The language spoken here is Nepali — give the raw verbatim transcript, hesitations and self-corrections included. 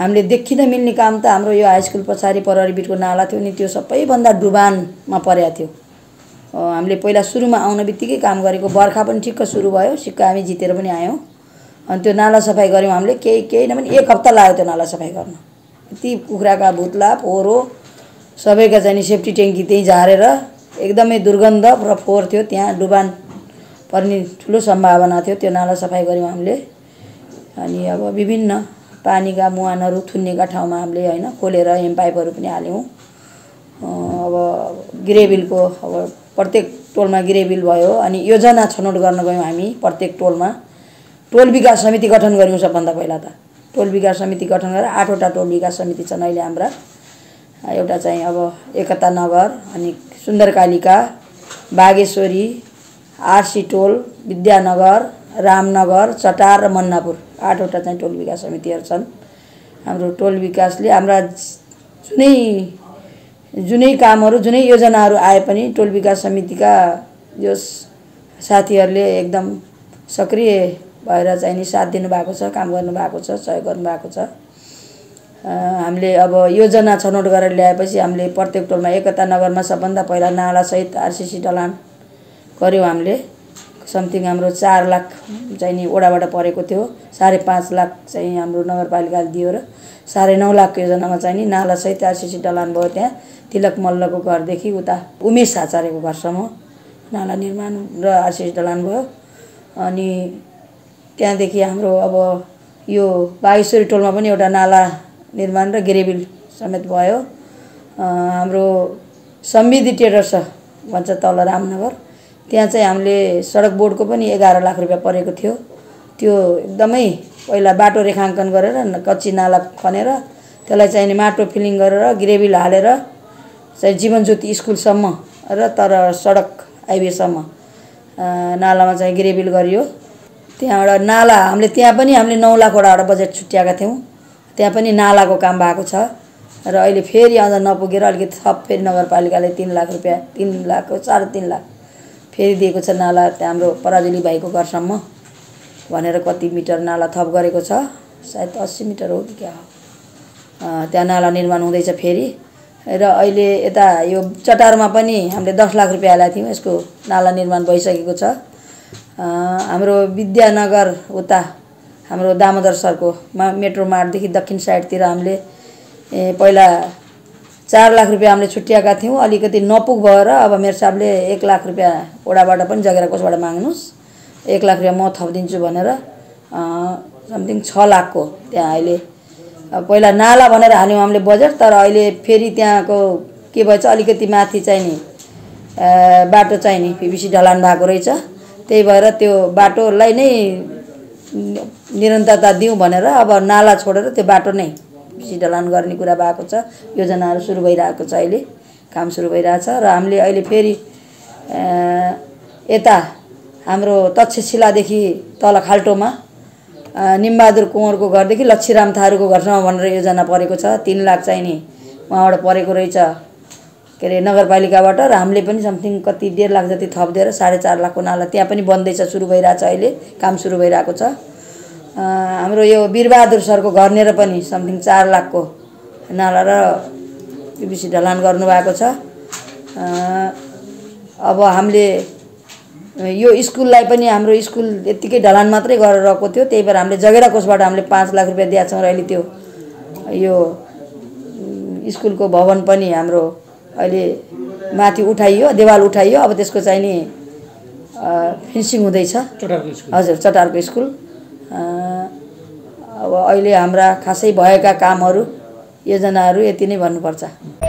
हामीले देखिन मिल्ने काम त हाम्रो यो हाई स्कुल पछाडि पररीबिटको नाला थियो नि, त्यो सबैभन्दा डुबानमा परेको थियो। हामीले पहिला सुरुमा आउन बित्तिकै काम गरेको, बर्खा पनि ठिक्क सुरु भयो, सिक्क हामी जितेर पनि आयौँ। अनि त्यो नाला सफाइ गऱ्यौँ हामीले, केही केही नभने एक हप्ता लाग्यो त्यो नाला सफाइ गर्न। यति कुखुराका भुत्ला फोहोरो सबैका चाहिँ सेफ्टी ट्याङ्की त्यहीँ झारेर एकदमै दुर्गन्ध र फोहोर थियो, त्यहाँ डुबान पर्ने ठुलो सम्भावना थियो। त्यो नाला सफाइ गऱ्यौँ हामीले। अनि अब विभिन्न पानीका मुहानहरू थुन्नेका ठाउँमा हामीले हैन खोलेर हेम पाइपहरू पनि हाल्यौँ। अब गिरेबिलको अब प्रत्येक टोलमा गिरेबिल भयो। अनि योजना छनौट गर्न गयौँ हामी प्रत्येक टोलमा। टोल विकास समिति गठन गऱ्यौँ सबभन्दा पहिला त। टोल विकास समिति गठन गरेर आठवटा टोल विकास समिति छन् अहिले हाम्रा। एउटा चाहिँ अब एकता नगर, अनि सुन्दरकालिका, बागेश्वरी, आरसी टोल, विद्यानगर, रामनगर, चटार र मन्नापुर, आठवटा चाहिँ टोल विकास समितिहरू छन्। हाम्रो टोल विकासले हाम्रा जुनै जुनै कामहरू जुनै योजनाहरू आए पनि टोल विकास समितिका जो साथीहरूले एकदम सक्रिय भएर चाहिँ नि साथ दिनुभएको छ, काम गर्नुभएको छ, सहयोग गर्नुभएको छ। हामीले अब योजना छनौट गरेर ल्याएपछि हामीले प्रत्येक टोलमा एकता नगरमा सबभन्दा पहिला नालासहित आरसिसी ढलान गऱ्यौँ हामीले। समथिङ हाम्रो चार लाख चाहिँ नि ओडाबाट परेको थियो, साढे पाँच लाख चाहिँ हाम्रो नगरपालिकाले दियो र साढे नौ लाख योजनामा चाहिँ नि नालासहित आरसिसी ढलान भयो। त्यहाँ तिलक मल्लको घरदेखि उता उमेश आचार्यको घरसम्म नाला निर्माण र आरसिसी ढलान भयो। अनि त्यहाँदेखि हाम्रो अब यो बागेश्वरी टोलमा पनि एउटा नाला निर्माण र गिरेबिल समेत भयो। हाम्रो समृद्धि ट्रेडर्स भन्छ तल रामनगर, त्यहाँ चाहिँ हामीले सडक बोर्डको पनि एघार लाख रुपियाँ परेको थियो। त्यो एकदमै पहिला बाटो रेखाङ्कन गरेर कच्ची नाला खनेर त्यसलाई चाहिँ नि माटो फिलिङ गरेर गिरेबिल हालेर चाहिँ जीवनज्योति स्कुलसम्म र तर सडक हाइवेसम्म नालामा चाहिँ गिरेबिल गरियो। त्यहाँबाट नाला हामीले त्यहाँ पनि हामीले नौ लाख वडाबाट बजेट छुट्याएका थियौँ। त्यहाँ पनि नालाको काम भएको छ र अहिले फेरि अझ नपुगेर अलिकति थप फेरि नगरपालिकाले तीन लाख रुपियाँ तीन लाख साढे तीन लाख फेरि दिएको छ नाला त्यहाँ हाम्रो पराजुली भाइको घरसम्म भनेर कति मिटर नाला थप गरेको छ, सायद अस्सी मिटर हो कि क्या हो। त्यहाँ नाला निर्माण हुँदैछ फेरि। र अहिले यता यो चटारमा पनि हामीले दस लाख रुपियाँ हालेका थियौँ, यसको नाला निर्माण भइसकेको छ। हाम्रो विद्यानगर उता हाम्रो दामोदर सरको मेट्रो मार्टदेखि दक्षिण साइडतिर हामीले पहिला चार लाख रुपियाँ हामीले छुट्याएका थियौँ। अलिकति नपुग भएर अब मेरो साहबले एक लाख रुपियाँ ओडाबाट पनि जगेर कसबाट माग्नुहोस्, एक लाख रुपियाँ म थपिदिन्छु भनेर समथिङ छ लाखको त्यहाँ अहिले पहिला नाला भनेर हाल्यौँ हामीले बजेट। तर अहिले फेरि त्यहाँको के भएछ, अलिकति माथि चाहिँ नि बाटो चाहिँ नि पिबिसी ढलान भएको रहेछ। त्यही भएर त्यो बाटोलाई नै निरन्तरता दिउँ भनेर अब नाला छोडेर त्यो बाटो नै पिबिसी ढलान गर्ने कुरा भएको छ। योजनाहरू सुरु भइरहेको छ, अहिले काम सुरु भइरहेछ। र हामीले अहिले फेरि यता हाम्रो तक्षशिलादेखि तल खाल्टोमा निमबहादुर कुँवरको घरदेखि लक्ष्मीराम थारूको घरसम्म भनेर योजना परेको छ। तीन लाख चाहिँ नि उहाँबाट परेको रहेछ के अरे नगरपालिकाबाट। र हामीले पनि समथिङ कति डेढ लाख जति थप दिएर साढे चार लाखको नाला त्यहाँ पनि बन्दैछ, सुरु भइरहेछ, अहिले काम सुरु भइरहेको छ। हाम्रो यो वीरबहादुर सरको घरनेर पनि समथिङ चार लाखको नाला र पिबिसी ढलान गर्नुभएको छ। अब हामीले यो स्कुललाई पनि हाम्रो स्कुल यतिकै ढलान मात्रै गरेर रहेको थियो, त्यही भएर हामीले जगेरा कोषबाट हामीले पाँच लाख रुपियाँ दिएका छौँ। र अहिले त्यो यो स्कुलको भवन पनि हाम्रो अहिले माथि उठाइयो, देवाल उठाइयो। अब त्यसको चाहिँ नि फिनिसिङ हुँदैछ। हजुर, चटारको स्कुल। अब अहिले हाम्रा खासै भएका कामहरू योजनाहरू यति नै भन्नुपर्छ।